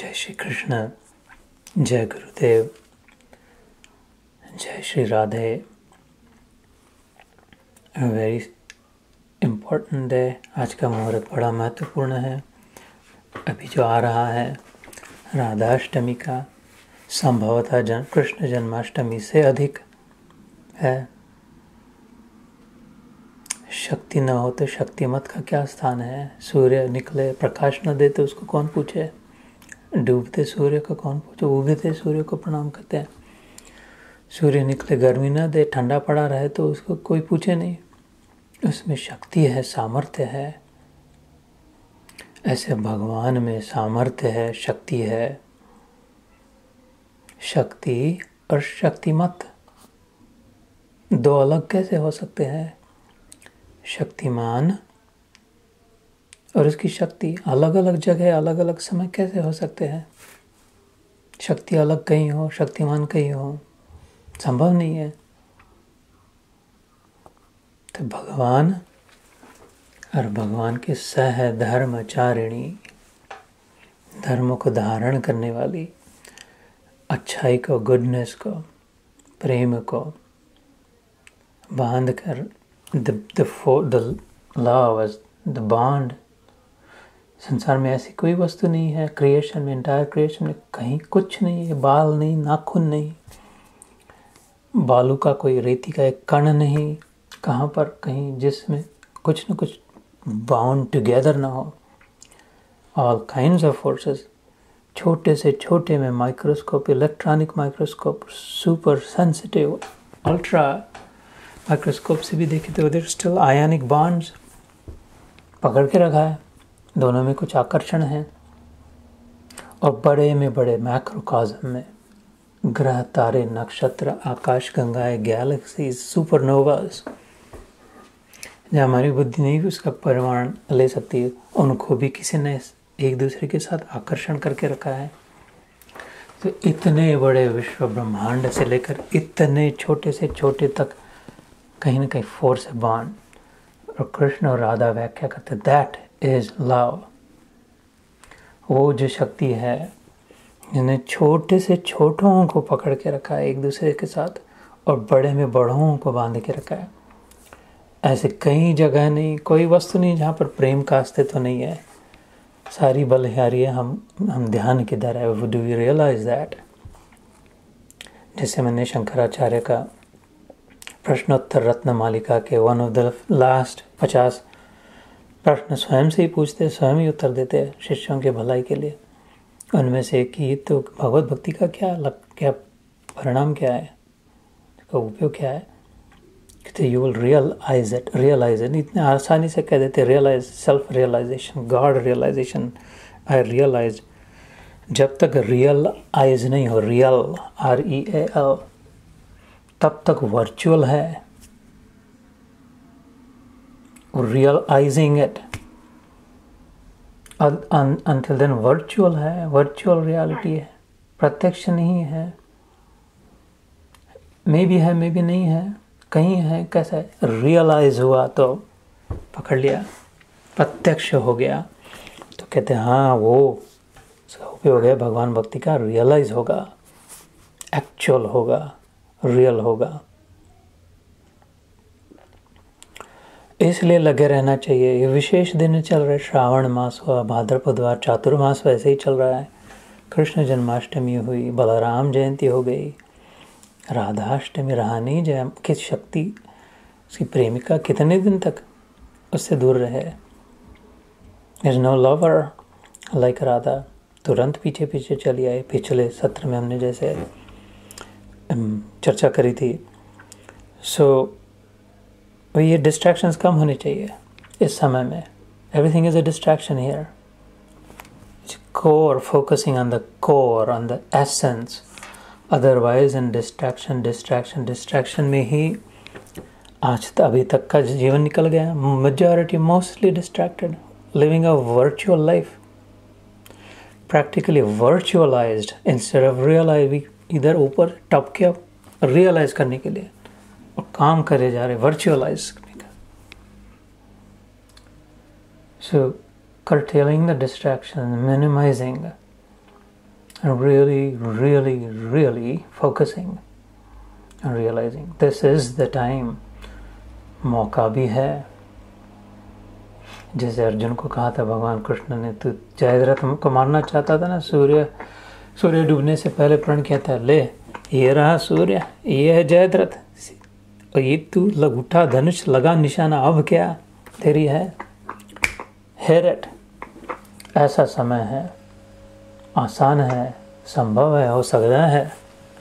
जय श्री कृष्ण, जय गुरुदेव, जय Shri Radhe. Very important day. आज का मुहूर्त बड़ा महत्वपूर्ण है। अभी जो आ रहा है राधाष्टमी का, संभवतः कृष्ण जन्माष्टमी से अधिक है। शक्ति न हो तो शक्तिमत का क्या स्थान है। सूर्य निकले प्रकाश न दे तो उसको कौन पूछे। डूबते सूर्य को कौन पूछे। उगते सूर्य को प्रणाम करते हैं। सूर्य निकले गर्मी न दे, ठंडा पड़ा रहे तो उसको कोई पूछे नहीं। उसमें शक्ति है, सामर्थ्य है। ऐसे भगवान में सामर्थ्य है, शक्ति है। शक्ति और शक्तिमत दो अलग कैसे हो सकते हैं। शक्तिमान और उसकी शक्ति अलग अलग जगह, अलग अलग समय कैसे हो सकते हैं। शक्ति अलग कहीं हो, शक्तिमान कहीं हो, संभव नहीं है। तो भगवान और भगवान के सह धर्मचारिणी, धर्म को धारण करने वाली, अच्छाई को, गुडनेस को, प्रेम को बांध कर, the love, the bond। संसार में ऐसी कोई वस्तु नहीं है, क्रिएशन में, इंटायर क्रिएशन में कहीं कुछ नहीं है। बाल नहीं, नाखून नहीं, बालू का कोई, रेती का एक कण नहीं, कहाँ पर कहीं जिसमें कुछ न कुछ बाउंड टुगेदर ना हो। ऑल काइंड्स ऑफ फोर्सेस, छोटे से छोटे में microscope, electronic microscope, super sensitive, ultra microscope से भी देखे तो उधर स्टिल आयनिक बॉन्ड्स पकड़ के रखा है। दोनों में कुछ आकर्षण है। और बड़े में बड़े मैक्रोकॉस्म में ग्रह, तारे, नक्षत्र, आकाश गंगाएं, गैलेक्सीज, सुपरनोवास, जहाँ हमारी बुद्धि नहीं भी उसका परिमाण ले सकती है, उनको भी किसी ने एक दूसरे के साथ आकर्षण करके रखा है। तो इतने बड़े विश्व ब्रह्मांड से लेकर इतने छोटे से छोटे तक कहीं ना कहीं फोर्स है, बॉन्ड। और कृष्ण और राधा व्याख्या करते दैट इज लव। वो जो शक्ति है जिन्हें छोटे से छोटों को पकड़ के रखा है एक दूसरे के साथ, और बड़े में बड़ों को बांध के रखा है। ऐसे कई जगह नहीं, कोई वस्तु नहीं जहाँ पर प्रेम का अस्तित्व तो नहीं है। सारी बलिहारियाँ हम ध्यान किधर है। Do we realise that. जैसे मैंने शंकराचार्य का प्रश्नोत्तर रत्न मालिका के वन ऑफ द लास्ट 50 प्रश्न स्वयं से ही पूछते, स्वयं ही उत्तर देते हैं शिष्यों के भलाई के लिए। उनमें से एक ही तो भगवत भक्ति का क्या परिणाम क्या है, इसका उपयोग क्या है। कहते यू विल रियलाइज इट। इतने आसानी से कह देते realise, self realisation, God realisation, I realise. जब तक रियलाइज नहीं हो, रियल REAL, तब तक वर्चुअल है। Realising it until then virtual है, वर्चुअल रियलिटी है, प्रत्यक्ष नहीं है। मे भी है, मे भी नहीं है, कहीं है। कैसा है, रियलाइज हुआ तो पकड़ लिया, प्रत्यक्ष हो गया तो कहते हैं हाँ वो उपयोग है भगवान भक्ति का। रियलाइज होगा, एक्चुअल होगा, रियल होगा। इसलिए लगे रहना चाहिए। ये विशेष दिन चल रहे, श्रावण मास हुआ, भाद्रपदवार, चातुर्मास वैसे ही चल रहा है। कृष्ण जन्माष्टमी हुई, बलराम जयंती हो गई, राधाष्टमी, रानी जय की शक्ति, उसकी प्रेमिका कितने दिन तक उससे दूर रहे। Is no lover like Radha, तुरंत पीछे पीछे चली आई। पिछले सत्र में हमने जैसे चर्चा करी थी। ये डिस्ट्रैक्शंस कम होने चाहिए इस समय में। Everything is a distraction here. Core, focusing on the core, on the essence. Otherwise in distraction में ही आज अभी तक का जीवन निकल गया। Majority mostly distracted, living a virtual life, practically virtualised instead of realise. इधर ऊपर टप के अब रियलाइज करने के लिए और काम करे जा रहे वर्चुअलाइज करने का। सो curtailing the distraction, minimizing really, really, really focusing and realizing this is the time. मौका भी है, जैसे अर्जुन को कहा था भगवान कृष्ण ने, तू जयद्रथ को मारना चाहता था ना, सूर्य डूबने से पहले प्रण किया था, ले ये रहा सूर्य, ये है जयद्रथ, और ये तू उठा धनुष, लगा निशाना, अब क्या तेरी है हेरट। ऐसा समय है, आसान है, संभव है, हो सकता है,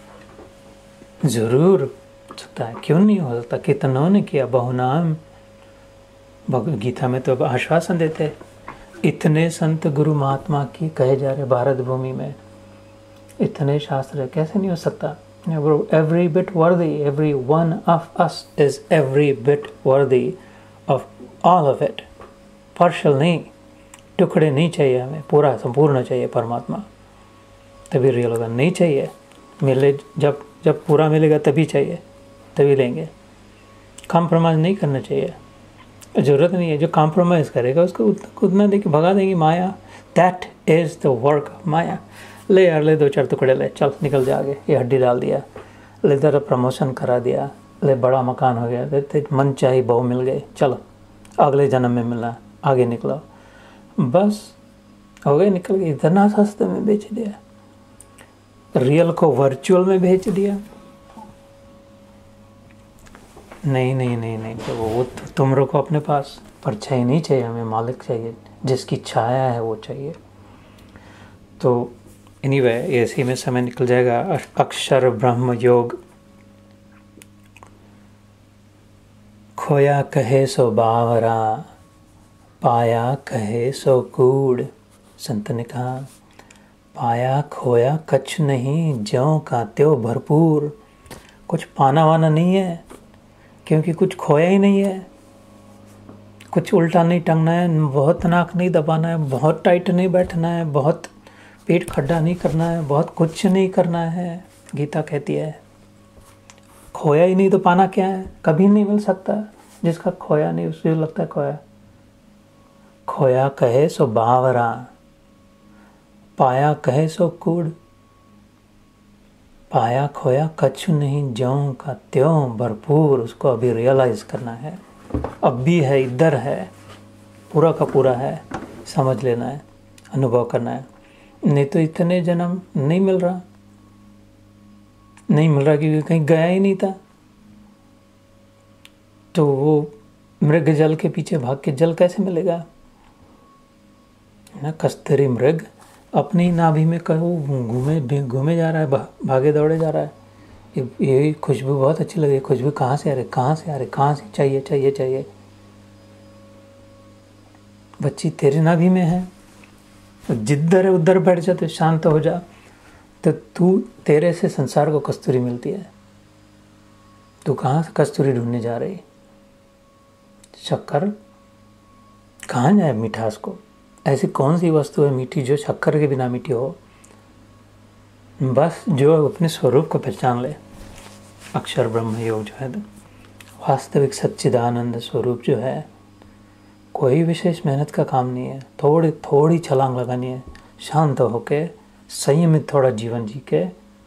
जरूर हो सकता है, क्यों नहीं हो सकता। कितनों ने किया, बहुनाम। भगवद गीता में तो आश्वासन देते, इतने संत गुरु महात्मा की कहे जा रहे भारत भूमि में, इतने शास्त्र, कैसे नहीं हो सकता। Every bit worthy, every one of us is every bit worthy of all of it. partial नहीं, टुकड़े नहीं चाहिए हमें, पूरा संपूर्ण चाहिए परमात्मा, तभी रियल होगा। नहीं चाहिए, मिले जब पूरा मिलेगा तभी चाहिए, तभी लेंगे। कॉम्प्रोमाइज़ नहीं करना चाहिए, ज़रूरत नहीं है। जो कॉम्प्रोमाइज़ करेगा उसको उतना दे के भगा देंगी maya. That is the work of maya. ले यार, ले 2-4 टुकड़े, ले चल निकल जा आगे, ये हड्डी डाल दिया, ले तेरा प्रमोशन करा दिया, ले बड़ा मकान हो गया, ले मन चाही बहू मिल गई, चलो अगले जन्म में मिलना, आगे निकलो, बस हो गए, निकल गए। इतना सस्ते में बेच दिया, रियल को वर्चुअल में बेच दिया। नहीं, तो वो तुम रखो अपने पास, परछाई नहीं चाहिए हमें, मालिक चाहिए, जिसकी छाया है वो चाहिए। तो एनीवे, ऐसे में समय निकल जाएगा। अक्षर ब्रह्म योग, खोया कहे सो बावरा, पाया कहे सो कूड़। संत ने कहा, पाया खोया कछ नहीं, ज्यों का त्यों भरपूर। कुछ पाना वाना नहीं है, क्योंकि कुछ खोया ही नहीं है। कुछ उल्टा नहीं टंगना है, बहुत नाक नहीं दबाना है, बहुत टाइट नहीं बैठना है, बहुत पेट खड्डा नहीं करना है, बहुत कुछ नहीं करना है। गीता कहती है खोया ही नहीं तो पाना क्या है, कभी नहीं मिल सकता। जिसका खोया नहीं उसे लगता है खोया। खोया कहे सो बावरा, पाया कहे सो कूड़। पाया खोया कछु नहीं, ज्यों का त्यों भरपूर। उसको अभी रियलाइज करना है, अब भी है, इधर है, पूरा का पूरा है, समझ लेना है, अनुभव करना है। नहीं तो इतने जन्म नहीं मिल रहा क्योंकि कहीं गया ही नहीं था। तो वो मृग जल के पीछे भाग के जल कैसे मिलेगा ना। कस्तरी मृग अपनी नाभि में घूमे जा रहा है, भागे दौड़े जा रहा है। ये खुशबू बहुत अच्छी लगी, खुशबू कहाँ से आ रही, चाहिए। बच्ची तेरे नाभि में है, जिधर है उधर बैठ जा, तो शांत हो जा, तो तेरे से संसार को कस्तूरी मिलती है। तू कहाँ से कस्तूरी ढूंढने जा रही। शक्कर कहाँ जाए मिठास को। ऐसी कौन सी वस्तु है मीठी जो शक्कर के बिना मीठी हो। बस जो अपने स्वरूप को पहचान ले। अक्षर ब्रह्म योग जो है, वास्तविक सच्चिदानंद स्वरूप जो है, कोई विशेष मेहनत का काम नहीं है। थोड़ी छलांग लगानी है, शांत होके, संयमित थोड़ा जीवन जी के,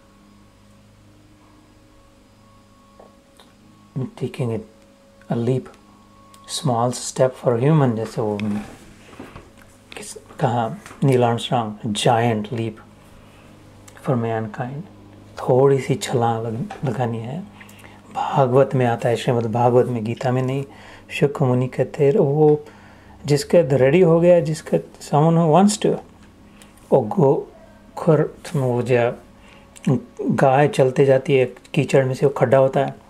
taking it a leap, small step for human, जैसे वो कहा Neil Armstrong, giant leap for mankind. थोड़ी सी छलांग लगानी है। भागवत में आता है, श्रीमद् भागवत में, गीता में नहीं। शुक मुनि कहते हैं, वो जिसके रेडी हो गया, जिसका समन वांट्स टू, वो जो गाय चलते जाती है कीचड़ में से, वो खड्डा होता है,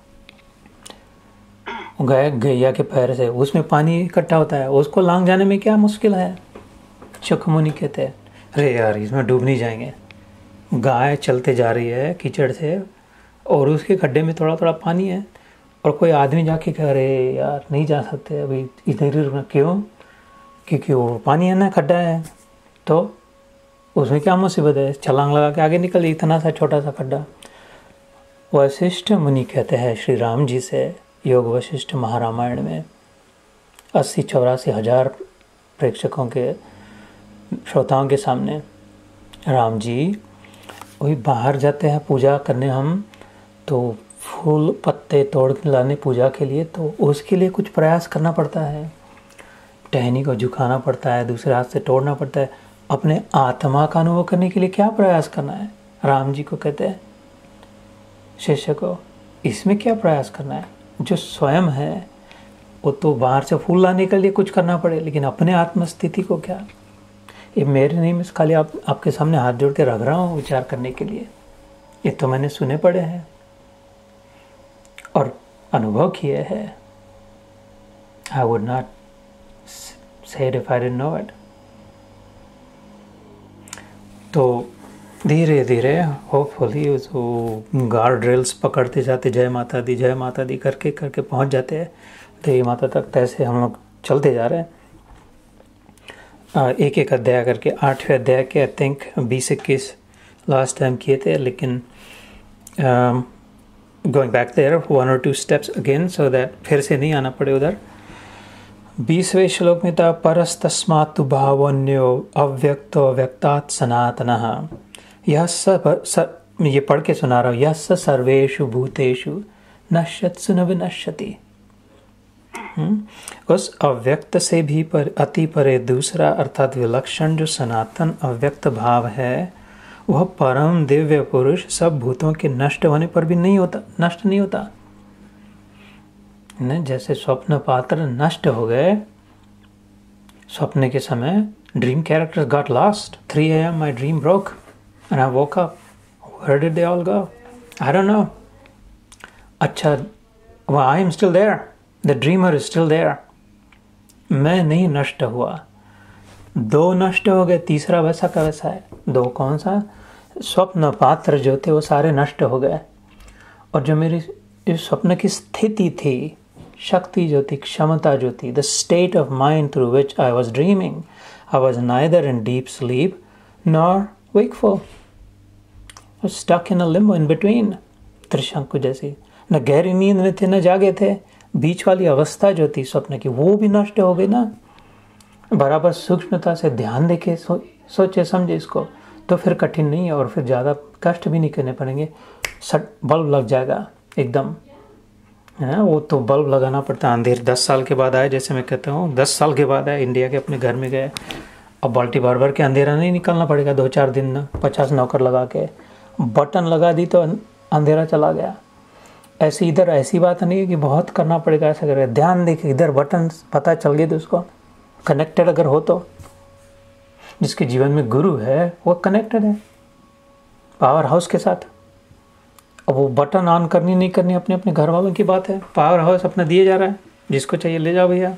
गैया के पैर से उसमें पानी इकट्ठा होता है, उसको लांग जाने में क्या मुश्किल है। शुक मुनि कहते हैं, अरे यार इसमें डूब नहीं जाएंगे। गाय चलते जा रही है कीचड़ से, और उसके खड्डे में थोड़ा थोड़ा पानी है, और कोई आदमी जाके कह रहे यार नहीं जा सकते अभी, इधर ही रुकना। क्यों? क्योंकि वो पानी है ना, खड्डा है, तो उसमें क्या मुसीबत है, छलांग लगा के आगे निकल, इतना सा छोटा सा खड्डा। वशिष्ठ मुनि कहते हैं श्री राम जी से, योग वशिष्ठ महारामायण में 80-84 हज़ार प्रेक्षकों के, श्रोताओं के सामने, राम जी वही बाहर जाते हैं पूजा करने हम, तो फूल पत्ते तोड़ के लाने पूजा के लिए, तो उसके लिए कुछ प्रयास करना पड़ता है। टहनी को झुकाना पड़ता है, दूसरे हाथ से तोड़ना पड़ता है। अपने आत्मा का अनुभव करने के लिए क्या प्रयास करना है? राम जी को कहते हैं शिष्य को, इसमें क्या प्रयास करना है? जो स्वयं है वो तो बाहर से फूल लाने के लिए कुछ करना पड़े, लेकिन अपने आत्मस्थिति को क्या? ये मेरे नहीं, मैं खाली आपके सामने हाथ जोड़ के रख रहा हूँ विचार करने के लिए। ये तो मैंने सुने पड़े हैं और अनुभव किए हैं। I would not say it if I didn't know it. तो धीरे धीरे होपफुली वो गार्ड रेल्स पकड़ते जाते, जय माता दी करके करके पहुंच जाते हैं देवी माता तक। तैसे हम लोग चलते जा रहे हैं, एक एक अध्याय करके। 8वें अध्याय के आई थिंक 20-21 लास्ट टाइम किए थे, लेकिन going back there 1 or 2 steps again so that फिर से नहीं आना पड़े उधर। 20वें श्लोक में था परस्तस्मात् भावन्यो अव्यक्तो व्यक्तात् सनातनः। यह ये पढ़ के सुना रहा हूँ। यह सर्वेषु भूतेषु नश्यत्सु न विनश्यति। उस अव्यक्त से भी अति परे दूसरा अर्थात विलक्षण जो सनातन अव्यक्त भाव है, वह परम दिव्य पुरुष सब भूतों के नष्ट होने पर भी नष्ट नहीं होता। जैसे स्वप्न पात्र नष्ट हो गए स्वप्न के समय, dream characters got lost. 3 AM my dream broke and I woke up, where did they all go? I don't know. अच्छा, I am still there, the dreamer is still there. मैं नहीं नष्ट हुआ। 2 नष्ट हो गए, तीसरा वैसा का वैसा है। 2 कौन सा? स्वप्न पात्र जो थे वो सारे नष्ट हो गए, और जो मेरी इस स्वप्न की स्थिति थी, शक्ति जो थी, क्षमता जो थी, the state of mind through which I was dreaming, I was neither in deep sleep nor wakeful, stuck in a limbo in between, त्रिशंकु जैसी। न गहरी नींद में थे न जागे थे, बीच वाली अवस्था जो थी स्वप्न की वो भी नष्ट हो गई ना। बराबर सूक्ष्मता से ध्यान देके सोचे समझे इसको, तो फिर कठिन नहीं है और फिर ज़्यादा कष्ट भी नहीं करने पड़ेंगे। बल्ब लग जाएगा एकदम, है ना? वो तो बल्ब लगाना पड़ता है। अंधेर 10 साल के बाद आए, जैसे मैं कहता हूँ 10 साल के बाद आए, इंडिया के अपने घर में गए। अब बाल्टी भर भर के अंधेरा नहीं निकालना पड़ेगा 2-4 दिन, 50 नौकर लगा के बटन लगा दी तो अंधेरा चला गया। ऐसी इधर ऐसी बात नहीं है कि बहुत करना पड़ेगा, ऐसा करेगा। ध्यान देखिए, इधर बटन पता चल गए तो उसको कनेक्टेड अगर हो तो, जिसके जीवन में गुरु है वो कनेक्टेड है पावर हाउस के साथ। अब वो बटन ऑन करनी नहीं करनी अपने अपने घर वालों की बात है। पावर हाउस अपना दिए जा रहा है, जिसको चाहिए ले जाओ भैया।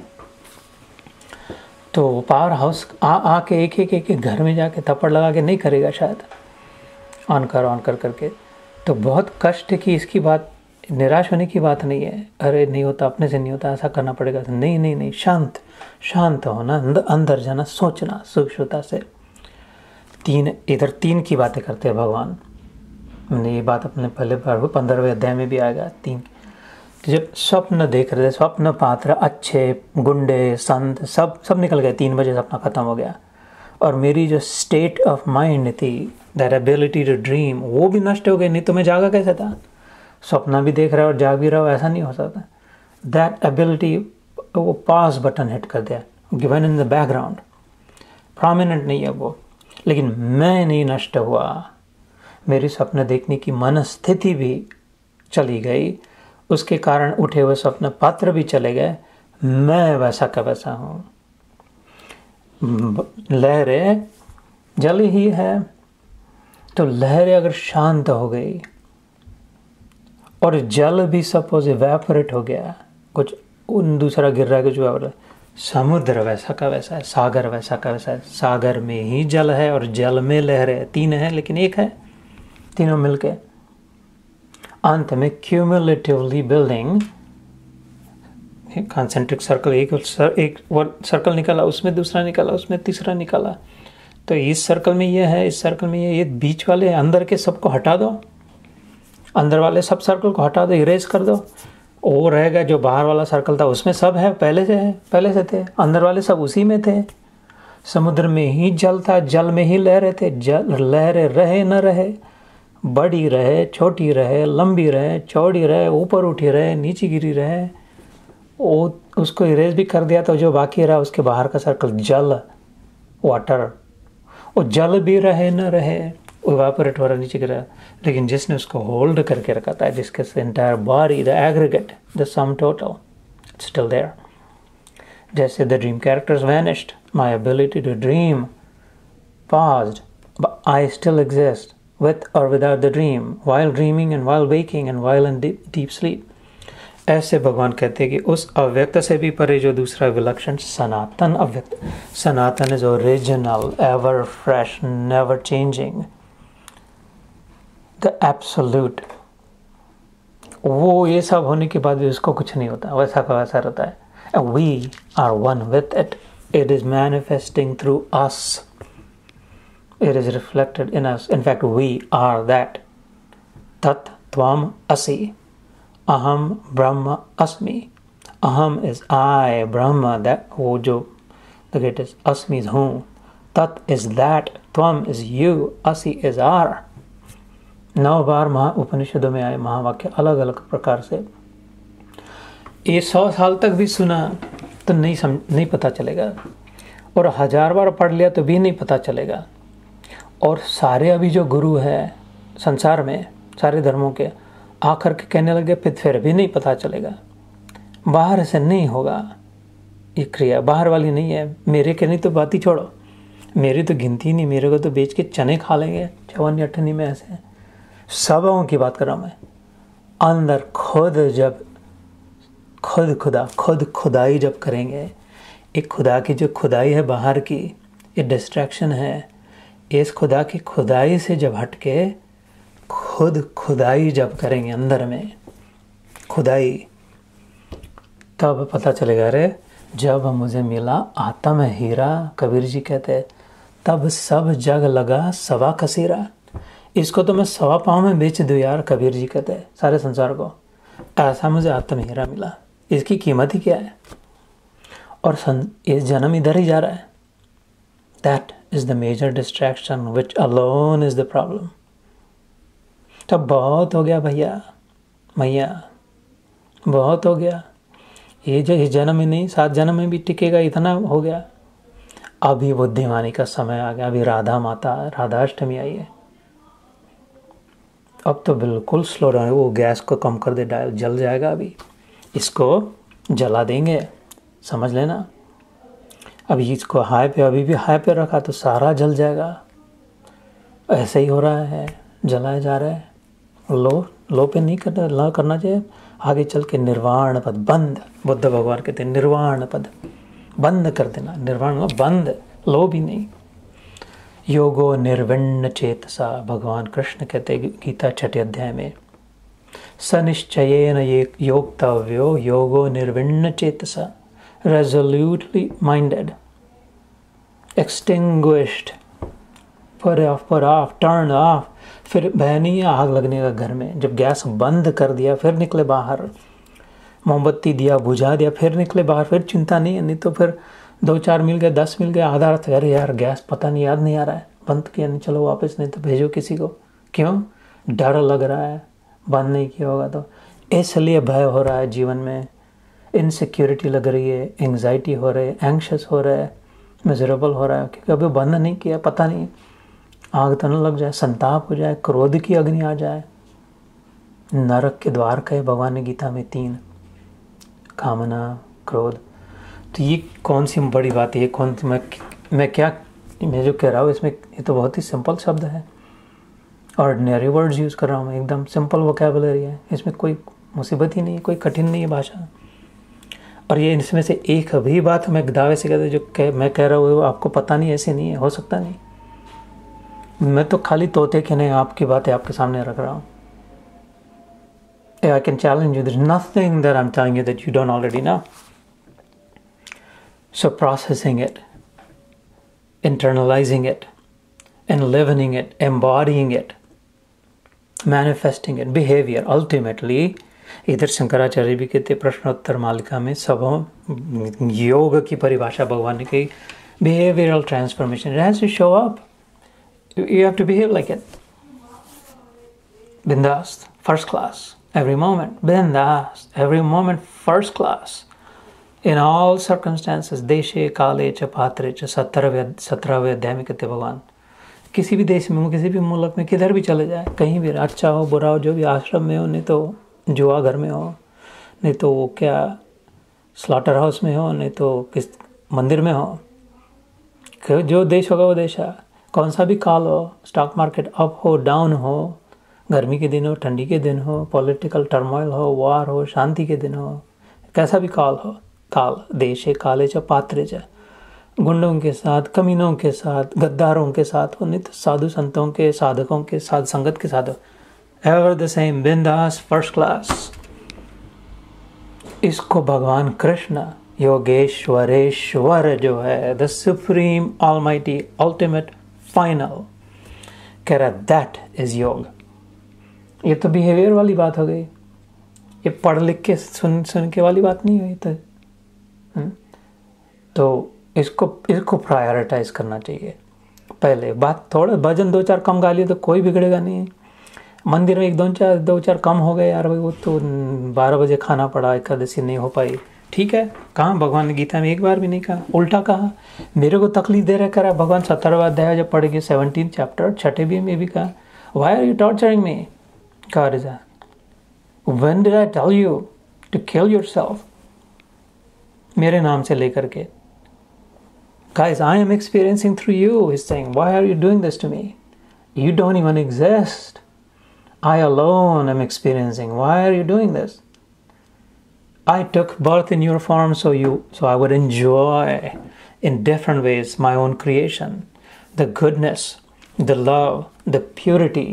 तो पावर हाउस आके एक घर में जाके थप्पड़ लगा के नहीं करेगा शायद, ऑन कर करके। तो बहुत कष्ट की इसकी बात, निराश होने की बात नहीं है। अरे नहीं होता, अपने से नहीं होता, ऐसा करना पड़ेगा। नहीं, शांत होना, अंदर जाना, सोचना सूक्ष्मता से। 3 की बातें करते हैं भगवान। मैंने ये बात अपने पहले 15वें अध्याय में भी आएगा। 3 जब स्वप्न देख रहे थे, स्वप्न पात्र अच्छे गुंडे संत सब निकल गए। 3 बजे सपना खत्म हो गया, और मेरी जो स्टेट ऑफ माइंड थी, दैट एबिलिटी टू ड्रीम, वो भी नष्ट हो गई। नहीं तो मैं जागा कैसे था? सपना भी देख रहा है और जाग भी रहा हो, ऐसा नहीं हो सकता। दैट एबिलिटी, वो पास बटन हिट कर दिया, given in the background, prominent नहीं है वो। लेकिन मैं नहीं नष्ट हुआ, मेरी सपना देखने की मनस्थिति भी चली गई, उसके कारण उठे हुए स्वप्न पात्र भी चले गए। मैं वैसा का वैसा हूँ। लहरें जल ही है, तो लहरें अगर शांत हो गई और जल भी सपोज इवेपोरेट हो गया, कुछ दूसरा गिर रहा है, कुछ इवेपोरेट, समुद्र वैसा का वैसा है, सागर वैसा का वैसा है। सागर में ही जल है और जल में लहरें 3 है लेकिन 1 है, तीनों मिलके अंत में क्यूमुलेटिवली बिल्डिंग कॉन्सेंट्रिक सर्कल। एक सर्कल निकाला, उसमें दूसरा निकाला, उसमें तीसरा निकाला। तो इस सर्कल में ये है, इस सर्कल में ये बीच वाले अंदर के सबको हटा दो, अंदर वाले सब सर्कल को हटा दो, इरेज कर दो। वो रहेगा जो बाहर वाला सर्कल था, उसमें सब है, पहले से थे। अंदर वाले सब उसी में थे। समुद्र में ही जल था, जल में ही लहरें थे। जल लहरें रहे न रहे, बड़ी रहे, छोटी रहे, लंबी रहे, चौड़ी रहे, ऊपर उठी रहे, नीचे गिरी रहे, वो उसको इरेज भी कर दिया तो जो बाकी रहा उसके बाहर का सर्कल जल, वाटर, वो जल भी रहे न रहे, इवापोरेट हो रहा नीचे गिरा, लेकिन जिसने उसको होल्ड करके रखा था, जिसके entire body, the aggregate, the sum total, still there. जैसे the dream characters vanished, my ability to dream paused, but I still exist with or without the dream, while dreaming and while waking and while in deep sleep. ऐसे भगवान कहते हैं कि उस अव्यक्त से भी परे जो दूसरा विलक्षण सनातन अव्यक्त, sanatan is original, ever fresh, never changing, the absolute. वो ये सब होने के बाद भी उसको कुछ नहीं होता, वैसा का वैसा रहता है. We are one with it, it is manifesting through us. It is reflected in us. In fact, we are that. Tat Tvam Asi. Aham Brahma Asmi. Aham is I, Brahma, that wo jo the greatest. Asmi is whom. Tat is that. Tvam is you. Asi is our. 9 बार उपनिषदों में आए महावाक्य अलग अलग प्रकार से. ये 100 साल तक भी सुना तो नहीं पता चलेगा, और 1000 बार पढ़ लिया तो भी नहीं पता चलेगा. और सारे अभी जो गुरु है संसार में, सारे धर्मों के, आकर के कहने लगे फिर भी नहीं पता चलेगा. बाहर से नहीं होगा ये क्रिया, बाहर वाली नहीं है. मेरे कहने तो बात ही छोड़ो, मेरी तो गिनती नहीं, मेरे को तो बेच के चने खा लेंगे 54 अठन्नी में. ऐसे सबों की बात कर रहा हूँ मैं. अंदर खुद जब खुद खुदाई जब करेंगे, एक खुदा की जो खुदाई है बाहर की, ये डिस्ट्रैक्शन है. इस खुदा की खुदाई से जब हटके खुद खुदाई जब करेंगे अंदर में खुदाई, तब पता चलेगा. अरे जब मुझे मिला आत्म हीरा, कबीर जी कहते, तब सब जग लगा सवा कसीरा. इसको तो मैं 1.25 पाँव में बेच दूँ यार, कबीर जी कहते सारे संसार को. ऐसा मुझे आत्म हीरा मिला, इसकी कीमत ही क्या है. और इस जन्म इधर ही जा रहा है. That is the major distraction, which alone is the problem. तब बहुत हो गया भैया मैया, बहुत हो गया. ये जो इस जन्म में नहीं 7 जन्म में भी टिकेगा, इतना हो गया. अभी बुद्धिमानी का समय आ गया. अभी राधा माता, राधाष्टमी आई है. अब तो बिल्कुल स्लो डाउन. वो गैस को कम कर दे, डायल जल जाएगा. अभी इसको जला देंगे, समझ लेना. अभी इसको हाई पे, अभी भी हाई पे रखा तो सारा जल जाएगा. ऐसे ही हो रहा है, जलाया जा रहा है. लो पे नहीं करना चाहिए. आगे चल के निर्वाण पद बंद, बुद्ध भगवान कहते हैं निर्वाण पद बंद कर देना. निर्वाण बंद, लो भी नहीं. योगो निर्विण्ण चेतसा, भगवान कृष्ण कहते गीता 6 अध्याय में, सनिश्चयेन योक्तव्यो योगो निर्विण्ण चेतसा, resolutely minded, extinguished, put off, turn off. फिर भय नहीं है आग लगने का घर में. जब गैस बंद कर दिया फिर निकले बाहर, मोमबत्ती दिया बुझा दिया फिर निकले बाहर. फिर चिंता नहीं है. नहीं तो फिर 2-4 मिल गए, 10 मिल गए, आधा रात, अरे यार गैस पता नहीं, याद नहीं आ रहा है, बंद किया नहीं, चलो वापस, नहीं तो भेजो किसी को. क्यों? डर लग रहा है, बंद नहीं किया होगा तो. इसलिए भय हो रहा है जीवन में, इनसिक्योरिटी लग रही है, एंग्जाइटी हो रही है, एंग्शियस हो रहा है, मिजरेबल हो रहा है, क्योंकि अभी बंद नहीं किया. पता नहीं आग तो न लग जाए, संताप हो जाए, क्रोध की अग्नि आ जाए. नरक के द्वार कहे भगवान ने गीता में 3, कामना, क्रोध. तो ये कौन सी बड़ी बात है? ये कौन सी मैं जो कह रहा हूँ इसमें, ये तो बहुत ही सिंपल शब्द है. ऑर्डिनरी वर्ड्स यूज़ कर रहा हूँ मैं, एकदम सिंपल वोकैबुलरी है. इसमें कोई मुसीबत ही नहीं है, कोई कठिन नहीं है भाषा. और ये इसमें से एक भी बात मैं दावे से कहता जो मैं कह रहा हूँ वो आपको पता नहीं, ऐसे नहीं है, हो सकता नहीं. मैं तो खाली तोते के नहीं आपकी बातें आपके सामने रख रहा हूँ. I can challenge you. There's nothing that I'm telling you that you don't already know. So processing it, internalizing it, enlivening it, embodying it, manifesting it, behavior. Ultimately, इधर शंकराचार्य भी कहते प्रश्नोत्तर मालिका में सब योग की परिभाषा भगवान ने कही, behavioral transformation. It has to show up. You have to behave like it. बिंदास, फर्स्ट क्लास, every moment, बिंदास, every moment, first class, in all circumstances, देशे काले च पात्रे च 17वें अध्याय में कहते भगवान, किसी भी देश में, किसी भी मुल्क में, किधर भी चले जाए, कहीं भी, अच्छा हो बुरा हो, जो भी, आश्रम में हो, नहीं तो जुआ घर में हो, नहीं तो वो क्या स्लॉटर हाउस में हो, नहीं तो किस मंदिर में हो, जो देश होगा वो देश है। कौन सा भी काल हो, स्टॉक मार्केट अप हो डाउन हो, गर्मी के दिन हो ठंडी के दिन हो, पॉलिटिकल टर्मोइल हो, वार हो, शांति के दिन हो, कैसा भी काल हो, काल देशे काले च पात्रे च, गुंडों के साथ, कमीनों के साथ, गद्दारों के साथ हो, नहीं तो साधु संतों के, साधकों के साथ, संगत के साथ हो, एवर द सेम, बिंदास, फर्स्ट क्लास। इसको भगवान कृष्ण योगेश्वरेश्वर जो है, the supreme almighty ultimate final, कह रहा दैट इज योग। ये तो बिहेवियर वाली बात हो गई, ये पढ़ लिख के सुन के वाली बात नहीं हुई। तो इसको प्रायोरिटाइज करना चाहिए। पहले बात, थोड़ा भजन 2-4 कम गा लिए तो कोई बिगड़ेगा नहीं। मंदिर में 1-2-4 कम हो गए यार भाई, वो तो 12 बजे खाना पड़ा, एकादशी नहीं हो पाई, ठीक है। कहाँ भगवान ने गीता में एक बार भी नहीं कहा, उल्टा कहा, मेरे को तकलीफ दे रहा करा। भगवान 17वां अध्याय जब पढ़ेंगे 17 चैप्टर 6 भी में भी कहा, why are you torturing me, God is asking, when did I tell you to kill yourself? मेरे नाम से लेकर के, guys, I am experiencing through you. He's saying, why are you doing this to me? You don't even exist. I alone am experiencing. Why are you doing this? I took birth in your form so I would enjoy in different ways my own creation, the goodness, the love, the purity.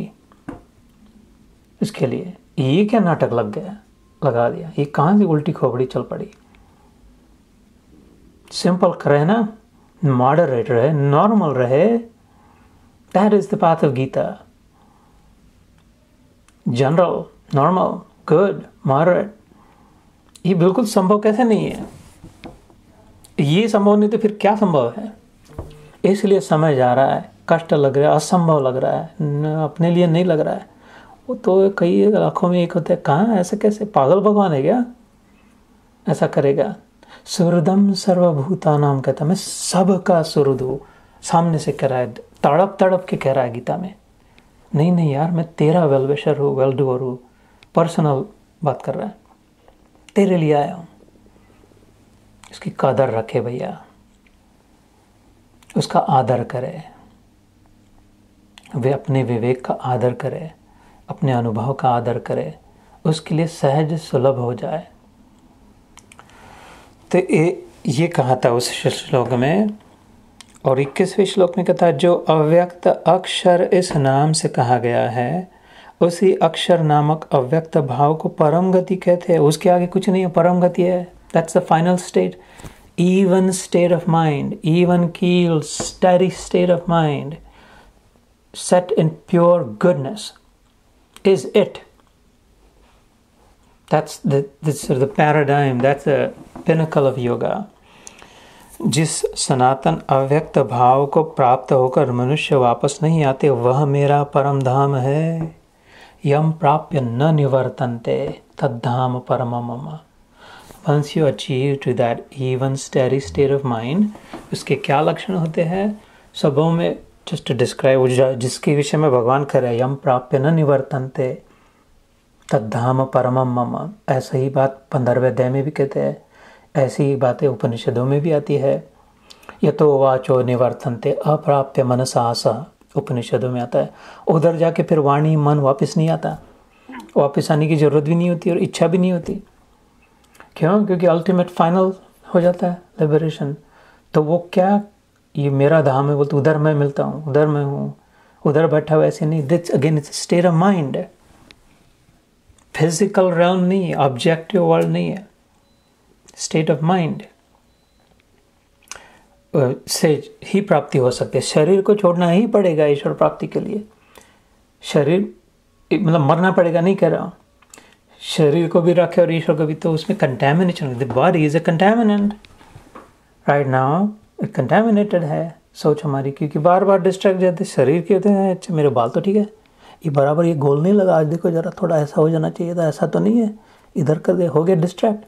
इसके लिए ये क्या नाटक लगा दिया, ये कहाँ से उल्टी खोपड़ी चल पड़ी। सिंपल रहे ना, मॉडरेट रहे, नॉर्मल रहे, that is the path of Gita. General, normal, good, moderate, ये बिल्कुल संभव कैसे नहीं है। ये संभव नहीं तो फिर क्या संभव है। इसलिए समय जा रहा है, कष्ट लग रहा है, असंभव लग रहा है, अपने लिए नहीं लग रहा है। वो तो कई लाखों में एक होता है, कहाँ ऐसा कैसे, पागल भगवान है क्या, ऐसा करेगा। सुहृदम सर्वभूतानाम कहता, मैं सबका सुहृद हूँ, सामने से कह रहा है, तड़प के कह रहा है गीता में। नहीं यार, मैं तेरा वेलविशर हूँ, वेल डूअर हूँ, पर्सनल बात कर रहा है, तेरे लिए आया हूँ। इसकी कदर रखे भैया, उसका आदर करे, वे अपने विवेक का आदर करे, अपने अनुभव का आदर करे, उसके लिए सहज सुलभ हो जाए। तो ये कहा था उस श्लोक में। और 21वें श्लोक में कहता है, जो अव्यक्त अक्षर इस नाम से कहा गया है, उसी अक्षर नामक अव्यक्त भाव को परम गति कहते हैं। उसके आगे कुछ नहीं है, परम गति है। That's the final state, even state of mind, even keel, steady state of mind, set in pure goodness, is it. That's the paradigm, that's the pinnacle of yoga. जिस सनातन अव्यक्त भाव को प्राप्त होकर मनुष्य वापस नहीं आते, वह मेरा परम धाम है। यम प्राप्य न निवर्तन्ते तद्धाम परमम मम। Once you achieve to that even steady state of mind, उसके क्या लक्षण होते हैं सबों में, just to describe, जिसके विषय में भगवान कह रहे हैं, यम प्राप्य न निवर्तन्ते तद्धाम परमम मम। ऐसा ही बात 15वें अध्याय में भी कहते हैं, ऐसी ही बातें उपनिषदों में भी आती है। यतो वाचो निवर्तन्ते अप्राप्य मनसा सह, उपनिषदों में आता है। उधर जाके फिर वाणी मन वापस नहीं आता, वापस आने की जरूरत भी नहीं होती और इच्छा भी नहीं होती। क्यों? क्योंकि अल्टीमेट फाइनल हो जाता है लिबरेशन। तो वो क्या, ये मेरा धाम है, बोलते उधर मैं मिलता हूँ, उधर मैं हूँ, उधर बैठा हुआ, ऐसे नहीं। That's again it's state of mind, physical realm नहीं है, ऑब्जेक्टिव वर्ल्ड नहीं है, स्टेट ऑफ माइंड से ही प्राप्ति हो सकती है। शरीर को छोड़ना ही पड़ेगा ईश्वर प्राप्ति के लिए। शरीर मतलब मरना पड़ेगा नहीं कह रहा हूँ, शरीर को भी रखे और ईश्वर को भी। तो उसमें contamination, the body is a contaminant right now, contaminated है सोच हमारी, क्योंकि बार बार डिस्ट्रैक्ट जाते। शरीर के होते हैं, अच्छा मेरे बाल तो ठीक है, ये बराबर ये गोल नहीं लगा, आज देखो जरा थोड़ा ऐसा हो जाना चाहिए था, ऐसा तो नहीं है, इधर कर दे, हो गया डिस्ट्रैक्ट।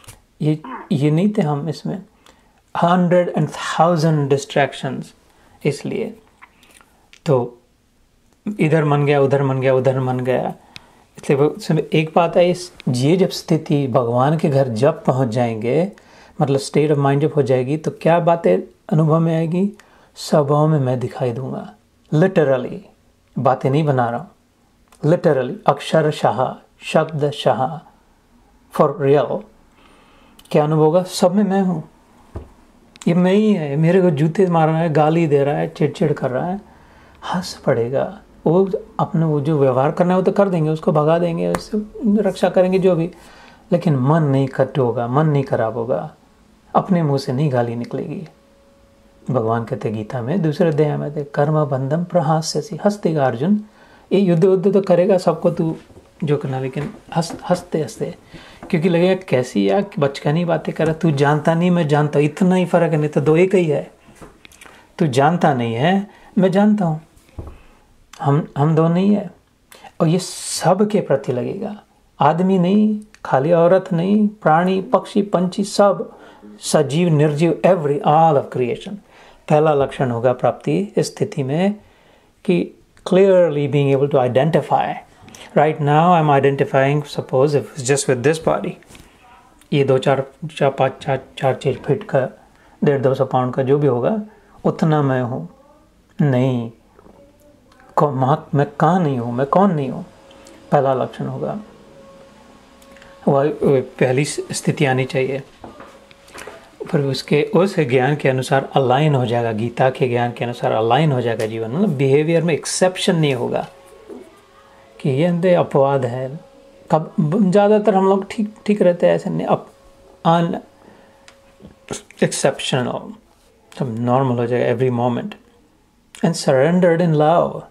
ये नहीं थे हम इसमें, 100 and 1000 डिस्ट्रैक्शंस। इसलिए तो इधर मन गया, उधर मन गया, उधर मन गया। इसलिए एक बात है, ये जब स्थिति भगवान के घर जब पहुंच जाएंगे, मतलब स्टेट ऑफ माइंड जब हो जाएगी, तो क्या बातें अनुभव में आएगी? स्वभाव में मैं दिखाई दूंगा। लिटरली, बातें नहीं बना रहा हूँ, लिटरली, अक्षरशः, शब्दशः, फॉर रियल। क्या अनुभव होगा? सब में मैं हूँ, ये मैं ही है। मेरे को जूते मार रहा है, गाली दे रहा है, चिड़चिड़ कर रहा है, हंस पड़ेगा। वो अपने वो जो व्यवहार करना है वो तो कर देंगे, उसको भगा देंगे, उससे रक्षा करेंगे जो भी, लेकिन मन नहीं कट होगा, मन नहीं खराब होगा, अपने मुंह से नहीं गाली निकलेगी। भगवान कहते गीता में दूसरे अध्याय में थे, कर्म बंधम प्रहास्यसि, हंसतेगा अर्जुन। ये युद्ध तो करेगा सबको तू जो करना, लेकिन हंसते हंसते, क्योंकि लगेगा कैसी यार बचकानी बातें कर रहा, तू जानता नहीं मैं जानता, इतना ही फर्क है, नहीं तो दो एक ही है। तू जानता नहीं है, मैं जानता हूँ, हम दो नहीं है। और ये सब के प्रति लगेगा, आदमी नहीं, खाली औरत नहीं, प्राणी पक्षी पंछी सब, सजीव निर्जीव, एवरी ऑल ऑफ क्रिएशन। पहला लक्षण होगा प्राप्ति इस स्थिति में कि clearly being able to identify. Right now I'm identifying, suppose if it's just with this body, ये 2-4 फीट का 150-200 पाउंड का जो भी होगा उतना मैं हूँ नहीं, मैं कहाँ नहीं हूँ, मैं कौन नहीं हूँ। पहला लक्षण होगा, वह पहली स्थिति आनी चाहिए। फिर उसके उस ज्ञान के अनुसार अलाइन हो जाएगा, गीता के ज्ञान के अनुसार अलाइन हो जाएगा जीवन, मतलब बिहेवियर में एक्सेप्शन नहीं होगा कि ये अंदर अपवाद है। कब ज़्यादातर हम लोग ठीक रहते हैं, ऐसे नहीं, अन एक्सेप्शनल, सब नॉर्मल हो जाएगा every moment. And surrendered in love,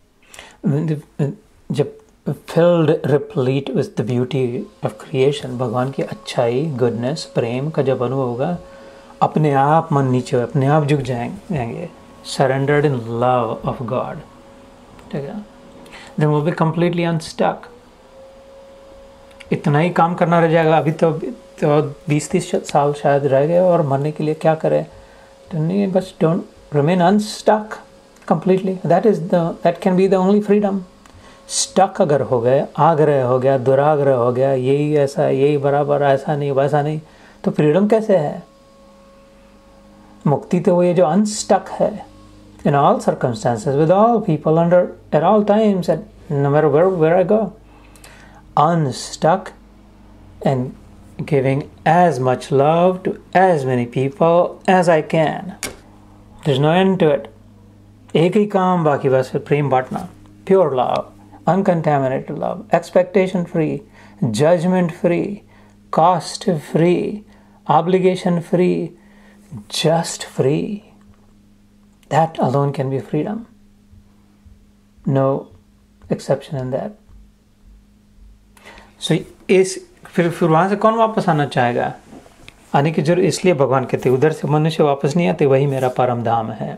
जब filled replete with the beauty of creation, भगवान की अच्छाई, गुडनेस, प्रेम का जब अनुभव होगा, अपने आप मन नीचे, अपने आप झुक जाएंगे। Surrendered in love of God, ठीक है। देन वो भी कंप्लीटली अनस्टक। इतना ही काम करना रह जाएगा, अभी तो 20-30 साल शायद रह गए, और मरने के लिए क्या करें? तो नहीं, बस don't remain unstuck completely. That can be the only freedom. Stuck अगर हो गए, आग्रह हो गया, दुराग्रह हो गया, यही ऐसा, यही बराबर, ऐसा नहीं वैसा नहीं, तो फ्रीडम कैसे है? मुक्ति तो वो ये जो अनस्टक है, in all circumstances, with all people, under, at all times, at no matter where I go, unstuck and giving as much love to as many people as I can. There is no end to it. एक ही काम बाकी, बस फिर प्रेम बांटना, pure love, uncontaminated love, expectation free, judgment free, cost free, obligation free, just free. That alone can be freedom. No exception in that. So फिर वहां से कौन वापस आना चाहेगा? आने की जरूरत, इसलिए भगवान कहते उधर से मनुष्य वापस नहीं आते, वही मेरा परम धाम है।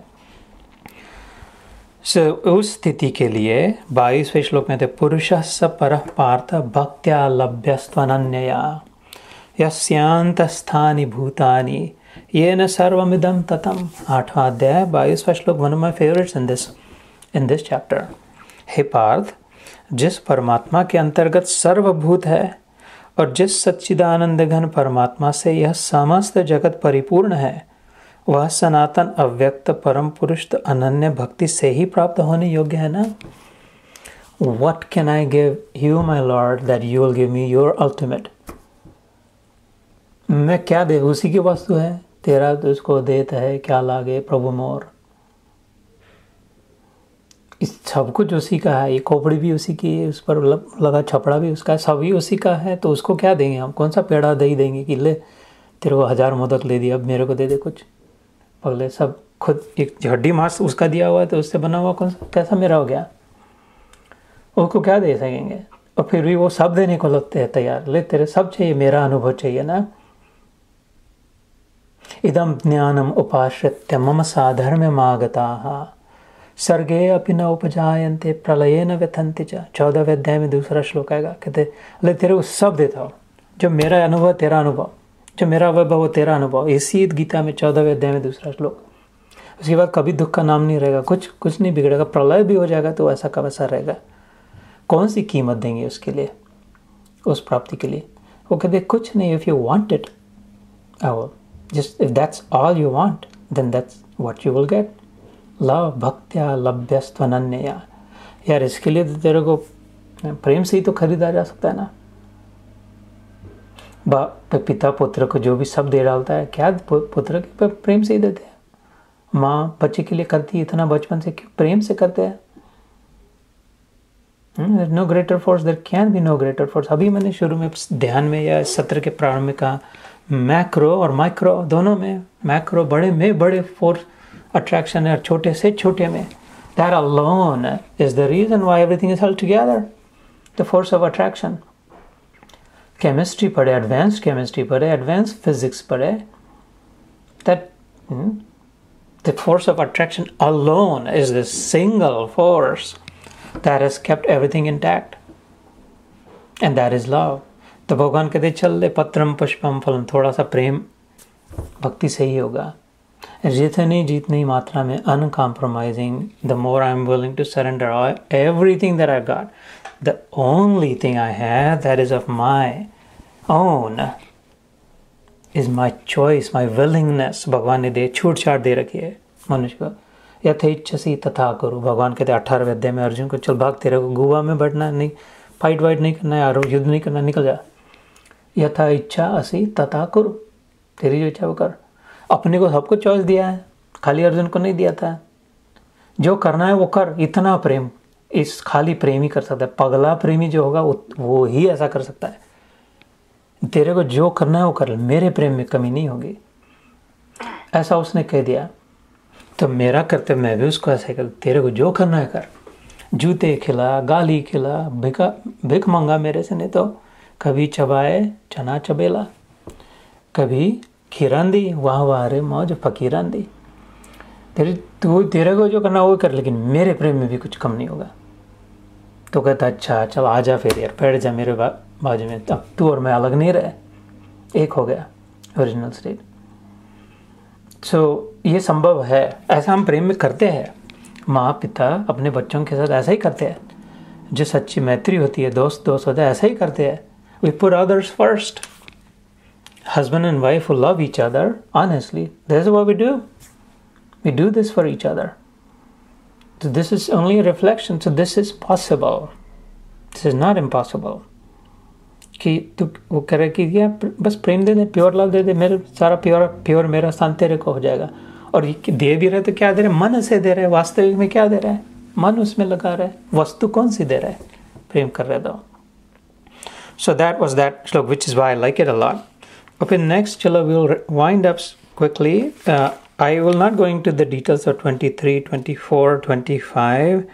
उस स्थिति के लिए 22वें श्लोक में थे, पुरुषः स परः पार्थ भक्त्या लभ्यस्त्वनन्यया यस्यान्तस्थानि भूतानि येन सर्वमिदं ततम्। 8वां अध्याय 22वां श्लोक, one of my favourites in this chapter. हे पार्थ, जिस परमात्मा के अंतर्गत सर्वभूत है और जिस सच्चिदानंद घन परमात्मा से यह समस्त जगत परिपूर्ण है, वह सनातन अव्यक्त परम पुरुष तो अनन्य भक्ति से ही प्राप्त होने योग्य है ना। What can I give you, my Lord, that you will give me your ultimate? मैं क्या दे, उसी की वस्तु है, तेरा तो उसको देता है, क्या लागे प्रभु मोर। इस सब कुछ उसी का है, ये खोपड़ी भी उसी की है, उस पर लगा छपड़ा भी उसका है, सभी उसी का है, तो उसको क्या देंगे हम? कौन सा पेड़ा दही देंगे कि ले तेरे को 1000 मोदक ले दिया, अब मेरे को दे दे कुछ? पगले, सब खुद एक हड्डी मांस उसका दिया हुआ है, तो उससे बना हुआ कौन सा कैसा मेरा हो गया? उसको क्या दे सकेंगे? और फिर भी वो सब देने को लगते हैं तैयार, ले तेरे सब चाहिए, मेरा अनुभव चाहिए ना। इदम ज्ञानम उपाश्रित्य मम साधर्म्यमागताः सर्गे अपि न उपजायन्ते प्रलये न व्यथन्ति च। 14वें अध्याय में दूसरा श्लोक आएगा, कहते ले तेरे को सब देता हूँ, जो मेरा अनुभव तेरा अनुभव, जो मेरा वैभव तेरा अनुभव। इसी गीता में 14वें अध्याय में दूसरा श्लोक। उसके बाद कभी दुख का नाम नहीं रहेगा, कुछ नहीं बिगड़ेगा, प्रलय भी हो जाएगा तो ऐसा का वैसा रहेगा। कौन सी कीमत देंगे उसके लिए, उस प्राप्ति के लिए? वो कहते कुछ नहीं, if you want it, just if that's all you want, then that's what you will get. Love भक्त्या लभ्यस्त्वनन्यया। यार इसके लिए तो तेरे को प्रेम से ही तो खरीदा जा सकता है ना। पिता पुत्र को जो भी सब दे डालता है, क्या पुत्र के प्रेम से ही देते हैं। माँ बच्चे के लिए करती है इतना बचपन से, क्यों? प्रेम से करते हैं। No greater force, there can be no greater force. अभी मैंने शुरू में ध्यान में या सत्र के प्रारंभ में कहा, मैक्रो और माइक्रो दोनों में, मैक्रो बड़े में बड़े फोर्स अट्रैक्शन है और छोटे से छोटे में, that alone is the reason why everything is held together, the force of attraction. Chemistry पढ़े, एडवांस्ड केमिस्ट्री पढ़े, एडवांस्ड फिजिक्स पढ़े, that the force of attraction alone is the single force that has kept everything intact, and that is love. तो भगवान कहते चल ले पत्रम पुष्पम फलम, थोड़ा सा प्रेम भक्ति से ही होगा। जितनी मात्रा में uncompromising, the more I'm willing to surrender everything that I've got, the only thing I have that is of my own is my choice, my willingness। भगवान ने दे छूट छाट दे रखी है मनुष्य को। यथेच्छसी तथा करो। भगवान कहते 18वें अध्याय में अर्जुन को, चल भाग, तेरे को गुहा में बैठना नहीं, फाइट वाइट नहीं करना है, और युद्ध नहीं करना, निकल जा। यथा इच्छा असी तथा करो, तेरी जो इच्छा वो कर। अपने को सबको चॉइस दिया है, खाली अर्जुन को नहीं दिया था। जो करना है वो कर। इतना प्रेम इस खाली प्रेम ही कर सकता है। पगला प्रेमी जो होगा वो ही ऐसा कर सकता है। तेरे को जो करना है वो कर, मेरे प्रेम में कमी नहीं होगी, ऐसा उसने कह दिया। तो मेरा कर्तव्य मैं भी उसको ऐसे कर, तेरे को जो करना है कर। जूते खिला, गाली खिला, भिख मांगा मेरे से, नहीं तो कभी चबाए चना चबेला, कभी खीरान दी, वाह रे मौज फकीरान दी। तेरे को जो करना वो कर, लेकिन मेरे प्रेम में भी कुछ कम नहीं होगा। तो कहता अच्छा चल आ जा फिर यार, बैठ जा मेरे बाजू में। अब तू और मैं अलग नहीं रहे, एक हो गया ओरिजिनल स्टेट। सो ये संभव है, ऐसा हम प्रेम में करते हैं। माँ पिता अपने बच्चों के साथ ऐसा ही करते हैं। जो सच्ची मैत्री होती है, दोस्त होता है, ऐसा ही करते हैं। We put others first. Husband and wife who love each other honestly, this is what we do. We do this for each other. So this is only a reflection. So this is possible. This is not impossible. कि तू वो करे कि या बस प्रेम दे दे, pure love they दे, मेरे सारा pure मेरा स्थान तेरे को हो जाएगा। और ये दे भी रहे तो क्या दे रहे? मन से दे रहे। वास्तविक में क्या दे रहा है? मन उसमें लगा रहा है। वस्तु कौन सी दे रहा है? प्रेम कर रहे तो। So that was that श्लोक, which is why I like it a lot. Okay, next, चलो we'll wind up quickly. I will not go into the details of 23, 24, 25,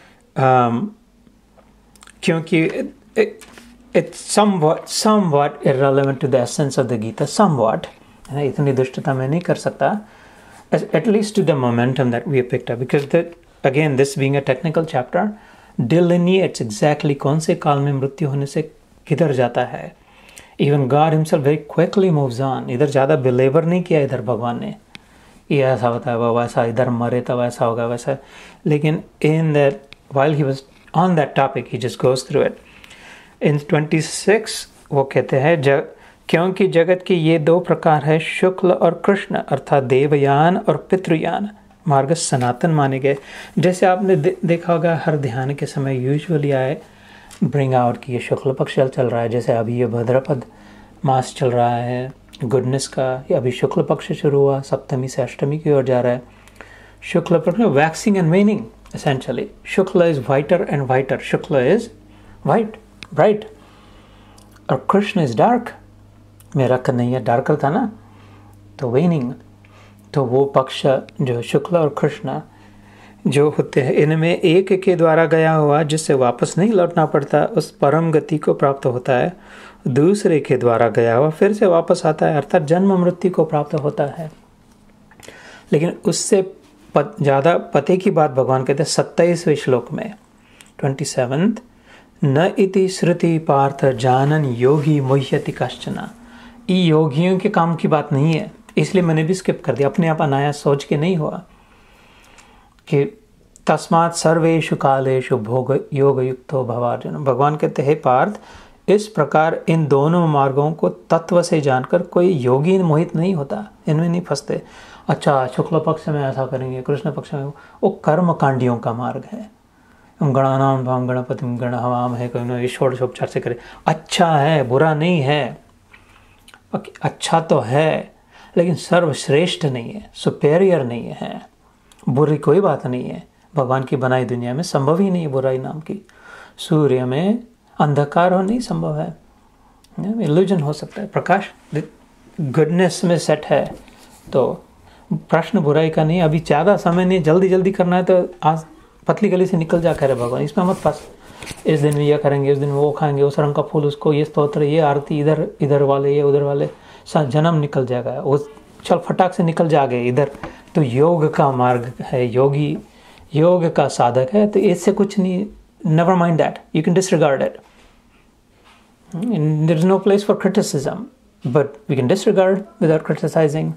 क्योंकि it's somewhat irrelevant to the essence of the Gita, somewhat. इतनी दुष्टता मैं नहीं कर सकता, at least to the momentum that we have picked up, because again, this being a technical chapter, delineates exactly कौन से काल में मृत्यु होने से किधर जाता है। Even God himself very quickly moves on. इधर ज़्यादा बिलेवर नहीं किया इधर भगवान ने, ये ऐसा होता है, वो वैसा, इधर मरे तो वैसा होगा वैसा। लेकिन in that, while he was on that topic, he just goes through it. In 26 वो कहते हैं क्योंकि जगत के ये दो प्रकार है, शुक्ल और कृष्ण, अर्थात देवयान और पितृयान मार्ग सनातन माने गए। जैसे आपने देखा होगा हर ध्यान के समय यूजुअली आए ब्रिंग आउट कि ये शुक्ल पक्ष चल रहा है। जैसे अभी ये भद्रपद मास चल रहा है गुडनेस का, ये अभी शुक्ल पक्ष शुरू हुआ, सप्तमी से अष्टमी की ओर जा रहा है। शुक्ल पक्ष में waxing and waning essentially. Shukla is whiter and whiter, shukla is white bright, और कृष्ण इज डार्क। मेरा कन्हैया डार्कर था ना, तो वेनिंग। तो वो पक्ष जो शुक्ल और कृष्ण जो होते हैं, इनमें एक के द्वारा गया हुआ जिससे वापस नहीं लौटना पड़ता, उस परम गति को प्राप्त होता है। दूसरे के द्वारा गया हुआ फिर से वापस आता है, अर्थात जन्म मृत्यु को प्राप्त होता है। लेकिन उससे ज़्यादा पते की बात भगवान कहते हैं 27वें श्लोक में 27th, न इति श्रुति पार्थ जानन योगी मुह्यति कश्चना। ये योगियों के काम की बात नहीं है, इसलिए मैंने भी स्किप कर दिया। अपने आप अनायास सोच के नहीं हुआ कि तस्मात् सर्वेषु कालेषु भोग योग युक्तो भवार्जुन। भगवान कहते हैं पार्थ, इस प्रकार इन दोनों मार्गों को तत्व से जानकर कोई योगी मोहित नहीं होता, इनमें नहीं फंसते। अच्छा, शुक्ल पक्ष में ऐसा करेंगे, कृष्ण पक्ष में, वो कर्म कांडियों का मार्ग है। गणानाम भाम गणपति गण हवाम है, कोई ईश्वरोपचार से करे। अच्छा है, बुरा नहीं है, अच्छा तो है, लेकिन सर्वश्रेष्ठ नहीं है, सुपेरियर नहीं है। बुरी कोई बात नहीं है, भगवान की बनाई दुनिया में संभव ही नहीं है बुराई नाम की। सूर्य में अंधकार हो नहीं संभव है, इल्यूजन हो सकता है, प्रकाश गुडनेस में सेट है। तो प्रश्न बुराई का नहीं, अभी ज़्यादा समय नहीं, जल्दी जल्दी करना है तो आज पतली गली से निकल जा कर भगवान, इसमें मत फंस। इस दिन ये करेंगे, इस दिन वो खाएंगे, उस रंग का फूल, उसको ये स्तोत्र, ये आरती, इधर इधर वाले, ये उधर वाले, जन्म निकल जाएगा। वो चल फटाक से निकल जाएगा इधर। तो योग का मार्ग है, योगी योग का साधक है, तो इससे कुछ नहीं। Never mind that, you can disregard it. There is no place for criticism, but we can disregard without criticising.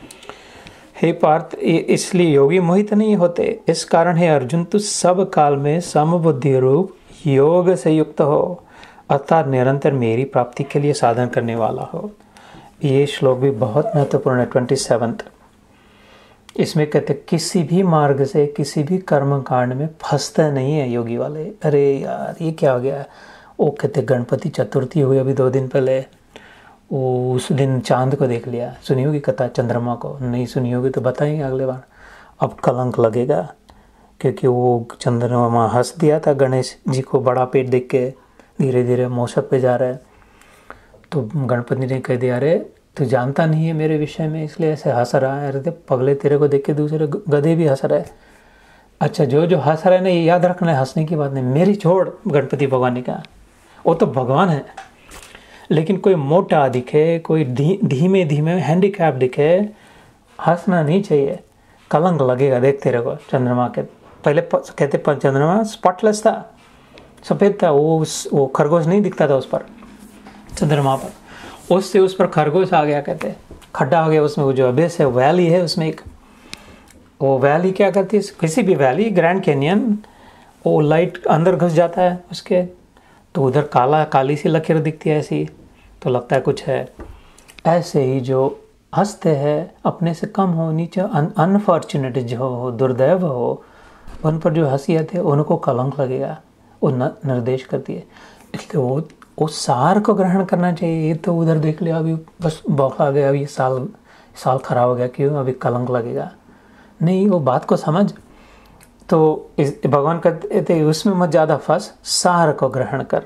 हे पार्थ, इसलिए योगी मोहित नहीं होते। इस कारण है अर्जुन, तू सब काल में समबुद्धि रूप योग से युक्त हो, अर्थात निरंतर मेरी प्राप्ति के लिए साधन करने वाला हो। ये श्लोक भी बहुत महत्वपूर्ण है, 27th। इसमें कहते किसी भी मार्ग से, किसी भी कर्म कांड में फंसते नहीं है योगी वाले। अरे यार ये क्या हो गया, वो कहते गणपति चतुर्थी हुई अभी 2 दिन पहले, वो उस दिन चांद को देख लिया। सुनी होगी कथा चंद्रमा को, नहीं सुनी होगी तो बताएंगे अगले बार। अब कलंक लगेगा, क्योंकि वो चंद्रमा हंस दिया था गणेश जी को, बड़ा पेट देख के धीरे धीरे मौसक पे जा रहा है। तो गणपति ने कह दिया, अरे तू जानता नहीं है मेरे विषय में, इसलिए ऐसे हंस रहा है। अरे पगले, तेरे को देख के दूसरे गधे भी हंस रहे। अच्छा, जो हंस रहे ना, ये याद रखना है, हंसने की बात नहीं, मेरी छोड़। गणपति भगवान ने कहा, वो तो भगवान है, लेकिन कोई मोटा दिखे, कोई धीमे धीमे हैंडीकैप दिखे, हंसना नहीं चाहिए, कलंक लगेगा। देख तेरे को चंद्रमा के पहले कहते चंद्रमा स्पॉटलेस था, सफ़ेद था, वो खरगोश नहीं दिखता था उस पर, चंद्रमा पर। उससे उस पर खरगोश आ गया, कहते खड्डा हो गया उसमें। वो जो अबेस है, वैली है उसमें एक, वो वैली क्या करती है, किसी भी वैली, ग्रैंड कैनियन, वो लाइट अंदर घुस जाता है उसके, तो उधर काली सी लकीर दिखती है ऐसी, तो लगता है कुछ है। ऐसे ही जो हंसते हैं, अपने से कम हो, नीचे अनफॉर्चुनेट जो हो, दुर्दैव हो, उन पर जो हंसी आती है उनको कलंक लगेगा, वो निर्देश करती है। इसलिए वो सार को ग्रहण करना चाहिए। ये तो उधर देख लिया, अभी बस बौखा आ गया, अभी साल खराब हो गया, क्यों अभी कलंक लगेगा, नहीं, वो बात को समझ। तो भगवान कहते थे उसमें मत ज़्यादा फंस, सार को ग्रहण कर।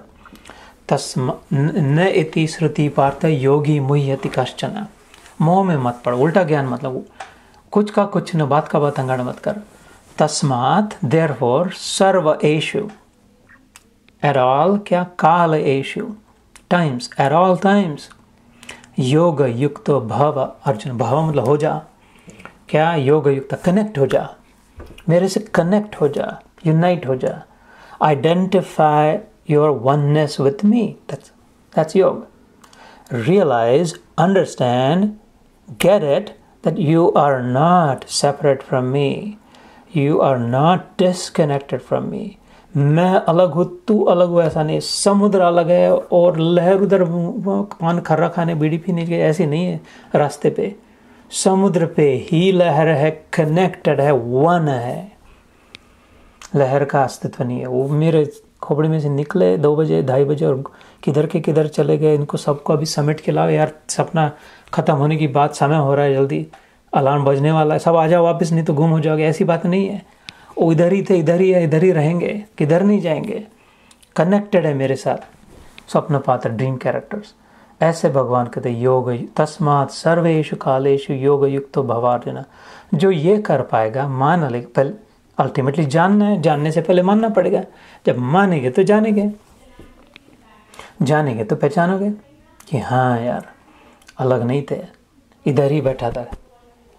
न इति श्रुति पार्थ योगी मुह्यति कश्चन। मोह में मत पड़, उल्टा ज्ञान मतलब कुछ का कुछ न, बात का बात अंगाड़ मत कर। तस्मात् देयरफॉर सर्व एषु, एट ऑल, क्या काल एषु, टाइम्स, एट ऑल टाइम्स, योग युक्तो भव। अर्जुन, भव मतलब हो जा, क्या योग युक्त, कनेक्ट हो जा, मेरे से कनेक्ट हो जा, यूनाइट हो जा, identify your oneness with me, that's yoga. Realise, understand, get it that you are not separate from me, you are not disconnected from me। मैं अलग हूँ, तू अलग हो, ऐसा नहीं। समुद्र अलग है और लहर उधर पान खर्रा खाने बीड़ी पीने के, ऐसी नहीं है। रास्ते पे समुद्र पे ही लहर है, कनेक्टेड है, वन है। लहर का अस्तित्व नहीं है। वो मेरे खोपड़ी में से निकले 2 बजे 2:30 बजे और किधर के किधर चले गए, इनको सबको अभी समेट के लाओ यार, सपना ख़त्म होने की बात, समय हो रहा है, जल्दी अलार्म बजने वाला है, सब आ जाओ वापस, नहीं तो गुम हो जाओगे। ऐसी बात नहीं है, वो इधर ही थे, इधर ही है, इधर ही रहेंगे, किधर नहीं जाएंगे, कनेक्टेड है मेरे साथ। स्वप्न पात्र, ड्रीम कैरेक्टर्स। ऐसे भगवान कहते योग, तस्मात् सर्वेषु कालेषु योग युक्तो भवार्जुन। जो ये कर पाएगा, मान ले, पहले अल्टीमेटली जानना है, जानने से पहले मानना पड़ेगा। जब मानेंगे तो जानेंगे, जानेंगे तो पहचानोगे कि हाँ यार अलग नहीं थे, इधर ही बैठा था।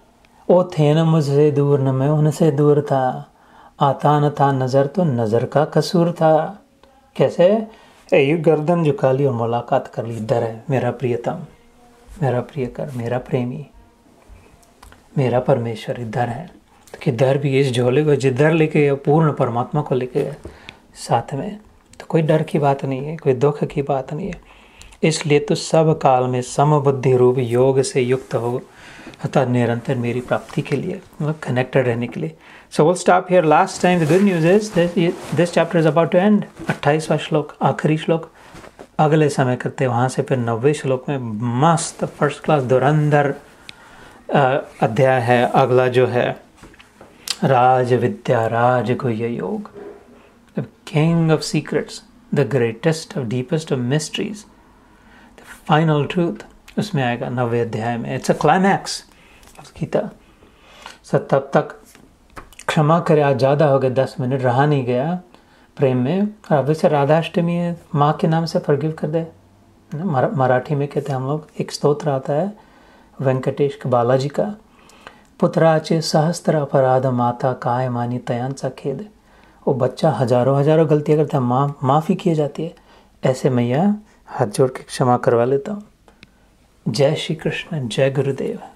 वो थे न मुझसे दूर न मैं उनसे दूर था, आता न था नज़र तो नज़र का कसूर था। कैसे? ये गर्दन झुका ली और मुलाकात कर ली। इधर है मेरा प्रियतम, मेरा प्रियकर, मेरा प्रेमी, मेरा परमेश्वर इधर है। तो किधर भी इस झोले को जिधर लेके गया, पूर्ण परमात्मा को लेके गया साथ में। तो कोई डर की बात नहीं है, कोई दुख की बात नहीं है। इसलिए तो सब काल में समबुद्धि रूप योग से युक्त हो अतः निरंतर मेरी प्राप्ति के लिए, मतलब कनेक्टेड रहने के लिए। So will stop here. Last time the good news is this chapter is about to end. 28वां श्लोक, आखिरी श्लोक। अगले समय करते हैं वहाँ से फिर 90वें श्लोक में मस्त फर्स्ट क्लास धुरंधर अध्याय है। अगला जो है राज विद्या राज गुह्य योग, the king of secrets, the greatest of deepest of mysteries, the final truth, उसमें आएगा 90वें अध्याय में। It's a climax of Gita. So तब तक क्षमा करे, आज ज़्यादा हो गया, 10 मिनट रहा नहीं गया प्रेम में। और अब से राधाष्टमी है, माँ के नाम से फॉरगिव कर दे। मराठी में कहते हैं हम लोग, एक स्तोत्र आता है वेंकटेश बालाजी का, पुत्राचे सहस्त्र अपराध माता काय मानी तयांचा खेद। वो बच्चा हजारों हजारों गलतियाँ करता है, माँ माफ़ी की जाती है। ऐसे मैया हाथ जोड़ के क्षमा करवा लेता हूँ। जय श्री कृष्ण, जय गुरुदेव।